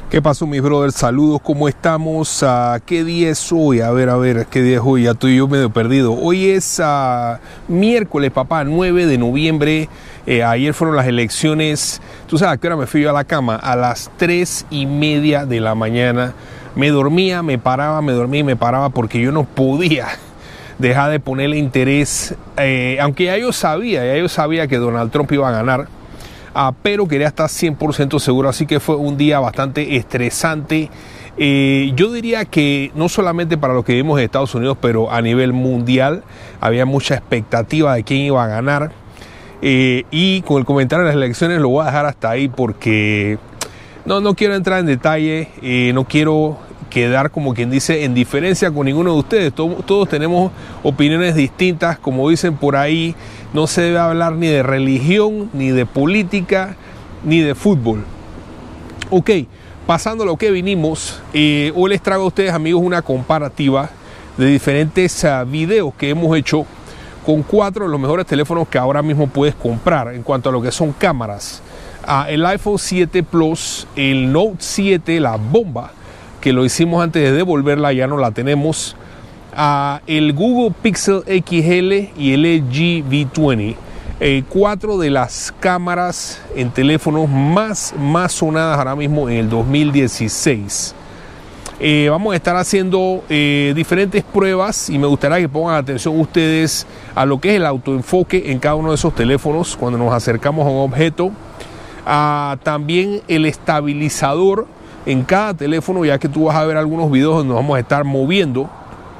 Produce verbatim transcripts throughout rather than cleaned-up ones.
¿Qué pasó, mis brothers? Saludos, ¿cómo estamos? Uh, ¿Qué día es hoy? A ver, a ver, ¿qué día es hoy? Ya estoy yo medio perdido. Hoy es uh, miércoles, papá, nueve de noviembre. Eh, ayer fueron las elecciones. ¿Tú sabes a qué hora me fui yo a la cama? A las tres y media de la mañana. Me dormía, me paraba, me dormía y me paraba porque yo no podía dejar de ponerle interés. Eh, aunque ya yo sabía, ya yo sabía que Donald Trump iba a ganar. Uh, pero quería estar cien por ciento seguro, así que fue un día bastante estresante. Eh, yo diría que no solamente para lo que vimos en Estados Unidos, pero a nivel mundial había mucha expectativa de quién iba a ganar. Eh, y con el comentario de las elecciones lo voy a dejar hasta ahí porque no, no quiero entrar en detalle, eh, no quiero quedar, como quien dice, en diferencia con ninguno de ustedes. Todos, todos tenemos opiniones distintas, como dicen por ahí. No se debe hablar ni de religión, ni de política, ni de fútbol. Ok, pasando a lo que vinimos, eh, hoy les traigo a ustedes, amigos, una comparativa de diferentes uh, videos que hemos hecho con cuatro de los mejores teléfonos que ahora mismo puedes comprar en cuanto a lo que son cámaras. Uh, el iPhone siete Plus, el Note siete, la bomba, que lo hicimos antes de devolverla, ya no la tenemos. Uh, el Google Pixel X L y el L G V veinte, eh, cuatro de las cámaras en teléfonos más, más sonadas ahora mismo en el dos mil dieciséis. Eh, vamos a estar haciendo eh, diferentes pruebas y me gustaría que pongan atención ustedes a lo que es el autoenfoque en cada uno de esos teléfonos cuando nos acercamos a un objeto. Uh, también el estabilizador en cada teléfono, ya que tú vas a ver algunos videos donde nos vamos a estar moviendo.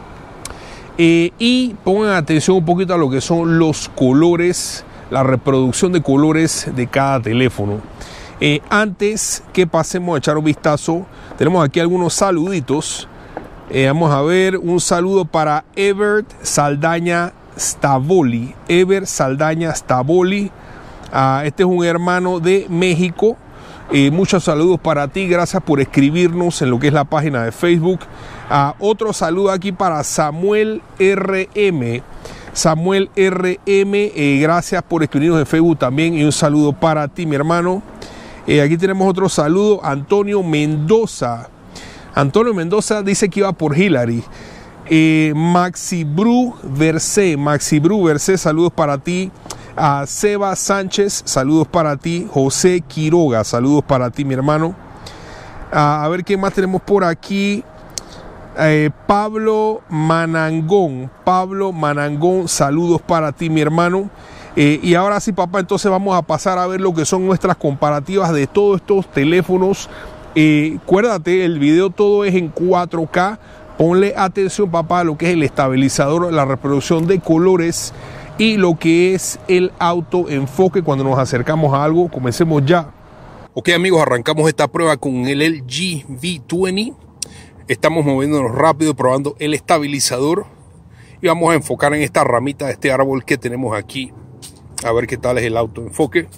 Eh, y pongan atención un poquito a lo que son los colores, la reproducción de colores de cada teléfono. Eh, antes que pasemos a echar un vistazo, tenemos aquí algunos saluditos. Eh, vamos a ver un saludo para Ever Saldaña Stavoli. Ever Saldaña Stavoli. Uh, este es un hermano de México. Eh, muchos saludos para ti, gracias por escribirnos en lo que es la página de Facebook. Uh, otro saludo aquí para Samuel R M. Samuel R M, eh, gracias por escribirnos en Facebook también, y un saludo para ti, mi hermano. Eh, aquí tenemos otro saludo, Antonio Mendoza. Antonio Mendoza dice que iba por Hillary. Eh, Maxi Bru Verse, Maxi Bru Verse, saludos para ti. A uh, Seba Sánchez, saludos para ti. José Quiroga, saludos para ti, mi hermano. Uh, a ver qué más tenemos por aquí. Eh, Pablo Manangón, Pablo Manangón, saludos para ti, mi hermano. Eh, y ahora sí, papá, entonces vamos a pasar a ver lo que son nuestras comparativas de todos estos teléfonos. Eh, acuérdate, el video todo es en cuatro K. Ponle atención, papá, a lo que es el estabilizador, la reproducción de colores y lo que es el autoenfoque cuando nos acercamos a algo. Comencemos ya. Ok, amigos, arrancamos esta prueba con el L G V veinte. Estamos moviéndonos rápido, probando el estabilizador. Y vamos a enfocar en esta ramita de este árbol que tenemos aquí. A ver qué tal es el autoenfoque.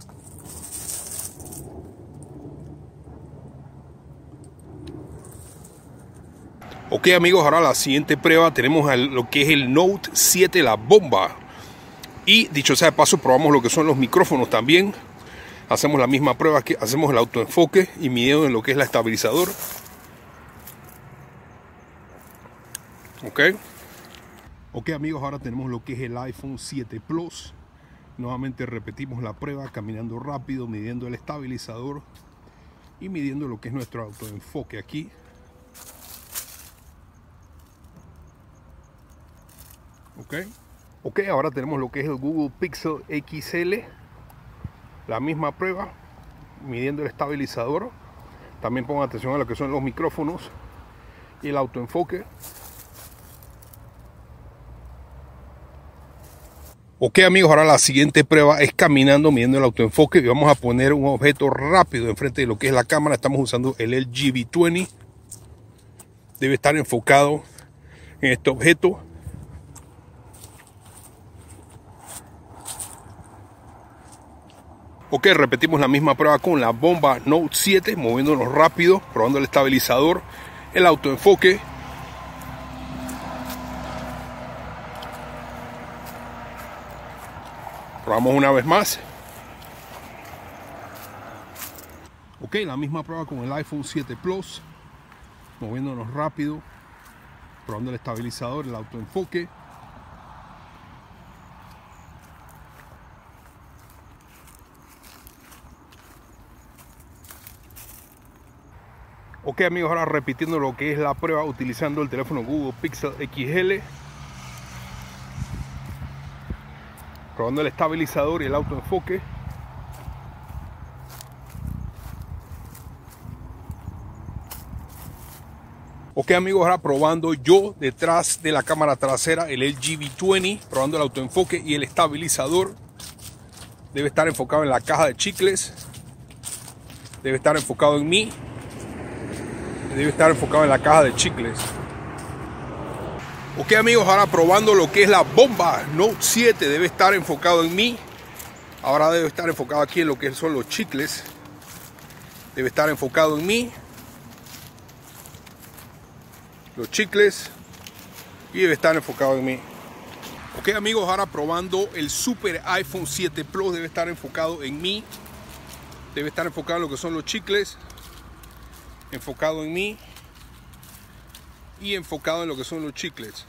Ok, amigos, ahora la siguiente prueba tenemos lo que es el Note siete, la bomba. Y dicho sea de paso, probamos lo que son los micrófonos también. Hacemos la misma prueba, que hacemos el autoenfoque y midiendo en lo que es la estabilizador. Ok. Ok, amigos, ahora tenemos lo que es el iPhone siete Plus. Nuevamente repetimos la prueba, caminando rápido, midiendo el estabilizador y midiendo lo que es nuestro autoenfoque aquí. Ok. Ok, ahora tenemos lo que es el Google Pixel X L. La misma prueba, midiendo el estabilizador. También pongan atención a lo que son los micrófonos y el autoenfoque. Ok, amigos, ahora la siguiente prueba es caminando, midiendo el autoenfoque. Y vamos a poner un objeto rápido enfrente de lo que es la cámara. Estamos usando el L G V veinte. Debe estar enfocado en este objeto. Ok, repetimos la misma prueba con la bomba Note siete, moviéndonos rápido, probando el estabilizador, el autoenfoque. Probamos una vez más. Ok, Ok, la misma prueba con el iPhone siete Plus, moviéndonos rápido, probando el estabilizador, el autoenfoque. Ok amigos, ahora repitiendo lo que es la prueba utilizando el teléfono Google Pixel X L, probando el estabilizador y el autoenfoque. Ok amigos, ahora probando yo detrás de la cámara trasera el L G V veinte, probando el autoenfoque y el estabilizador. Debe estar enfocado en la caja de chicles, debe estar enfocado en mí, debe estar enfocado en la caja de chicles. Ok amigos, ahora probando lo que es la bomba Note siete, debe estar enfocado en mí. Ahora debe estar enfocado aquí en lo que son los chicles, debe estar enfocado en mí, los chicles, y debe estar enfocado en mí. Ok amigos, ahora probando el Super iPhone siete Plus, debe estar enfocado en mí, debe estar enfocado en lo que son los chicles, enfocado en mí y enfocado en lo que son los chicles.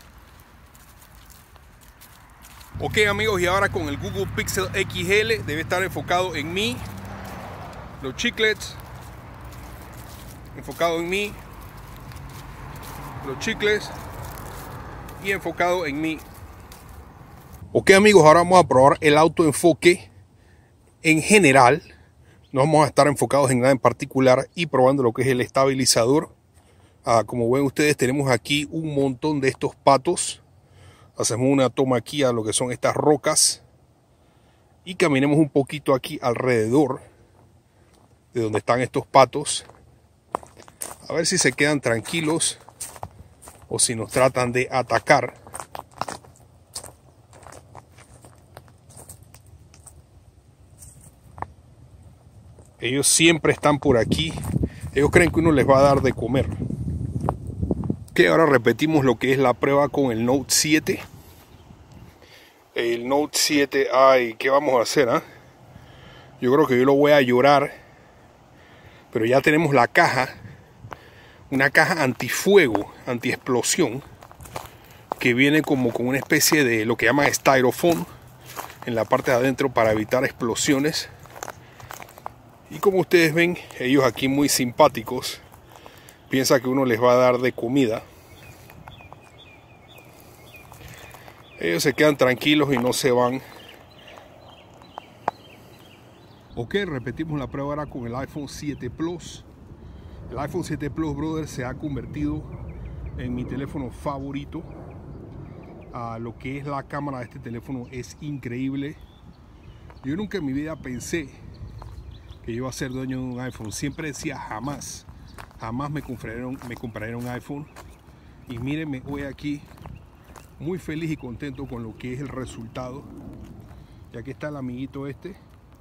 Ok amigos, y ahora con el Google Pixel X L debe estar enfocado en mí, los chicles, enfocado en mí, los chicles y enfocado en mí. Ok amigos, ahora vamos a probar el autoenfoque en general. No vamos a estar enfocados en nada en particular y probando lo que es el estabilizador. Ah, como ven ustedes, tenemos aquí un montón de estos patos. Hacemos una toma aquí a lo que son estas rocas y caminemos un poquito aquí alrededor de donde están estos patos, a ver si se quedan tranquilos o si nos tratan de atacar. Ellos siempre están por aquí. Ellos creen que uno les va a dar de comer. Ok, ahora repetimos lo que es la prueba con el Note siete. El Note siete, ay, ¿qué vamos a hacer? ¿eh? Yo creo que yo lo voy a llorar. Pero ya tenemos la caja. Una caja antifuego, antiexplosión. Que viene como con una especie de lo que llaman styrofoam en la parte de adentro para evitar explosiones. Y como ustedes ven, ellos aquí muy simpáticos. Piensa que uno les va a dar de comida. Ellos se quedan tranquilos y no se van. Ok, repetimos la prueba ahora con el iPhone siete Plus. El iPhone siete Plus, brother, se ha convertido en mi teléfono favorito. Uh, lo que es la cámara de este teléfono es increíble. Yo nunca en mi vida pensé que yo iba a ser dueño de un iPhone. Siempre decía jamás, jamás me compraron, me compraron un iPhone. Y mírenme hoy aquí, muy feliz y contento con lo que es el resultado. Y aquí está el amiguito este.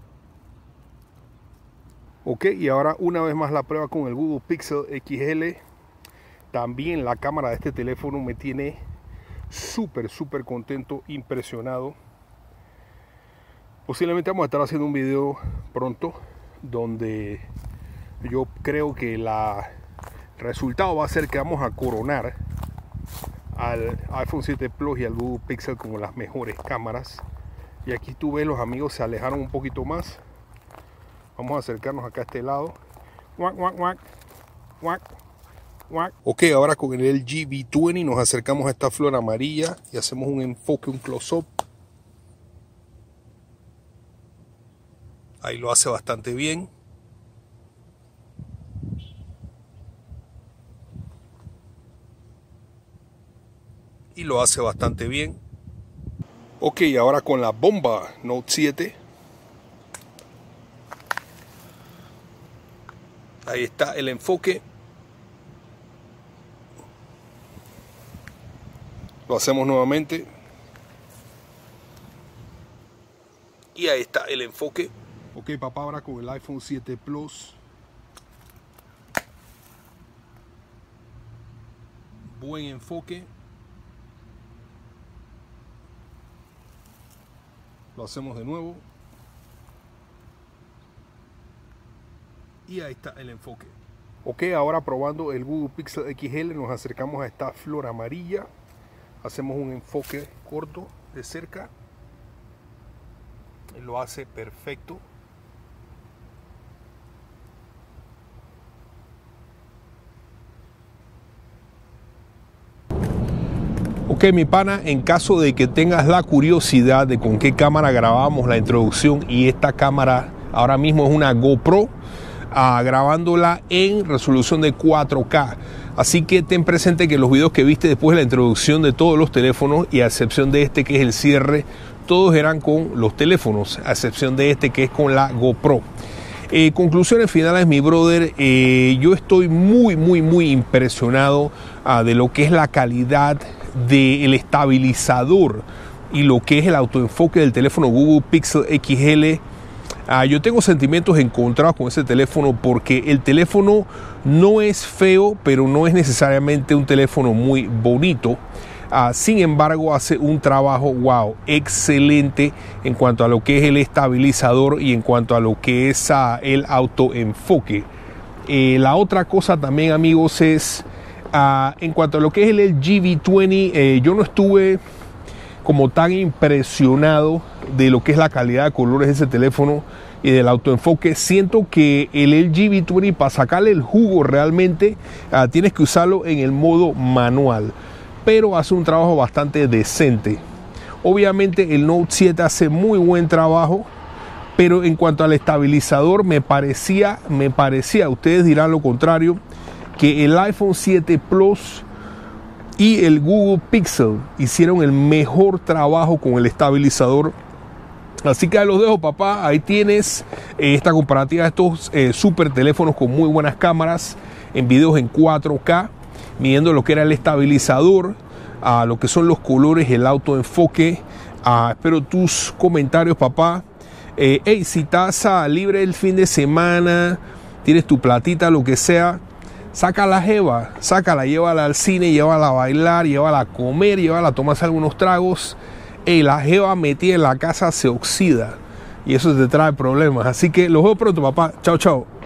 Ok, y ahora una vez más la prueba con el Google Pixel X L. También la cámara de este teléfono me tiene súper, súper contento, impresionado. Posiblemente vamos a estar haciendo un video pronto donde yo creo que la, el resultado va a ser que vamos a coronar al iPhone siete Plus y al Google Pixel como las mejores cámaras. Y aquí tú ves, los amigos se alejaron un poquito más. Vamos a acercarnos acá a este lado. Guac, guac, guac, guac, guac. Ok, ahora con el L G V veinte nos acercamos a esta flor amarilla y hacemos un enfoque, un close-up. Ahí lo hace bastante bien. Y lo hace bastante bien. Ok, ahora con la bomba Note siete. Ahí está el enfoque. Lo hacemos nuevamente. Y ahí está el enfoque. Ok, papá, ahora con el iPhone siete Plus. Buen enfoque. Lo hacemos de nuevo. Y ahí está el enfoque. Ok, ahora probando el Google Pixel X L, nos acercamos a esta flor amarilla. Hacemos un enfoque corto de cerca. Lo hace perfecto. Ok, mi pana, en caso de que tengas la curiosidad de con qué cámara grabamos la introducción, y esta cámara ahora mismo es una GoPro, uh, grabándola en resolución de cuatro K. Así que ten presente que los videos que viste después de la introducción de todos los teléfonos, y a excepción de este que es el cierre, todos eran con los teléfonos, a excepción de este que es con la GoPro. Eh, conclusiones finales, mi brother, eh, yo estoy muy, muy, muy impresionado uh, de lo que es la calidad del estabilizador y lo que es el autoenfoque del teléfono Google Pixel X L. Uh, yo tengo sentimientos encontrados con ese teléfono porque el teléfono no es feo, pero no es necesariamente un teléfono muy bonito. Uh, sin embargo, hace un trabajo, wow, excelente en cuanto a lo que es el estabilizador y en cuanto a lo que es uh, el autoenfoque. Eh, la otra cosa también, amigos, es uh, en cuanto a lo que es el L G V veinte, eh, yo no estuve como tan impresionado de lo que es la calidad de colores de ese teléfono y del autoenfoque. Siento que el L G V veinte, para sacarle el jugo realmente, uh, tienes que usarlo en el modo manual, pero hace un trabajo bastante decente. Obviamente el Note siete hace muy buen trabajo, pero en cuanto al estabilizador me parecía, me parecía, ustedes dirán lo contrario, que el iPhone siete Plus y el Google Pixel hicieron el mejor trabajo con el estabilizador. Así que ahí los dejo, papá. Ahí tienes eh, esta comparativa de estos eh, super teléfonos con muy buenas cámaras en videos en cuatro K, midiendo lo que era el estabilizador, a lo que son los colores, el autoenfoque. Uh, espero tus comentarios, papá. Eh, hey, si estás uh, libre el fin de semana, tienes tu platita, lo que sea, saca la jeva, sácala, llévala al cine, llévala a bailar, llévala a comer, llévala a tomarse algunos tragos. Hey, la jeva metida en la casa se oxida y eso te trae problemas. Así que los veo pronto, papá. Chao, chao.